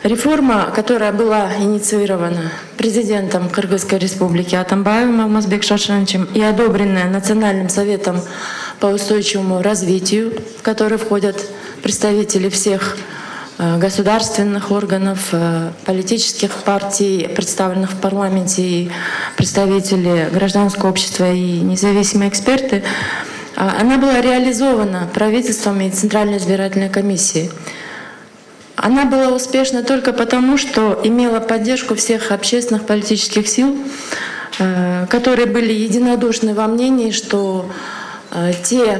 Реформа, которая была инициирована президентом Кыргызской республики Атамбаевым Алмазбек Шаршеновичем и одобренная Национальным советом по устойчивому развитию, в который входят представители всех государственных органов, политических партий, представленных в парламенте, и представители гражданского общества и независимые эксперты, она была реализована правительством и Центральной избирательной комиссией. Она была успешна только потому, что имела поддержку всех общественных политических сил, которые были единодушны во мнении, что те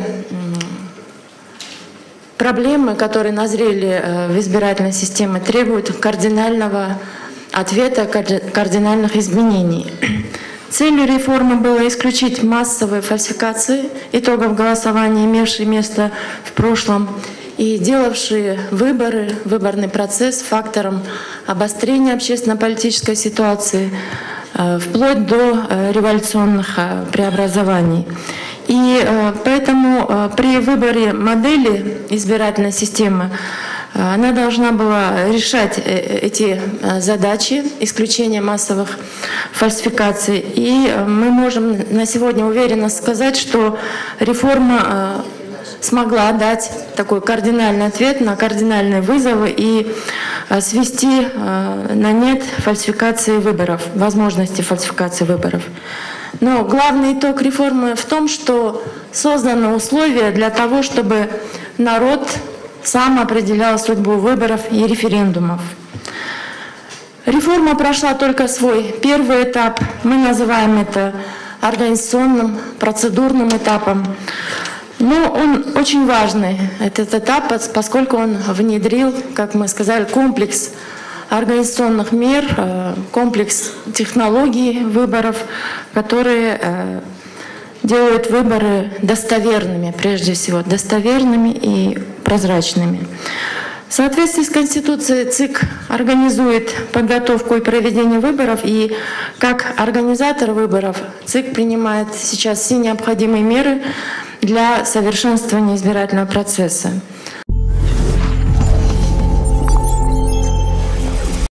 проблемы, которые назрели в избирательной системе, требуют кардинального ответа, кардинальных изменений. Целью реформы было исключить массовые фальсификации итогов голосования, имевшие место в прошлом, и делавшие выборы, выборный процесс фактором обострения общественно-политической ситуации, вплоть до революционных преобразований. И поэтому при выборе модели избирательной системы она должна была решать эти задачи исключения массовых фальсификаций. И мы можем на сегодня уверенно сказать, что реформа смогла дать такой кардинальный ответ на кардинальные вызовы и свести на нет фальсификации выборов, возможности фальсификации выборов. Но главный итог реформы в том, что созданы условия для того, чтобы народ сам определял судьбу выборов и референдумов. Реформа прошла только свой первый этап. Мы называем это организационным, процедурным этапом. Но он очень важный, этот этап, поскольку он внедрил, как мы сказали, комплекс организационных мер, комплекс технологий выборов, которые делают выборы достоверными, прежде всего, достоверными и прозрачными. В соответствии с Конституцией ЦИК организует подготовку и проведение выборов, и как организатор выборов ЦИК принимает сейчас все необходимые меры для совершенствования избирательного процесса.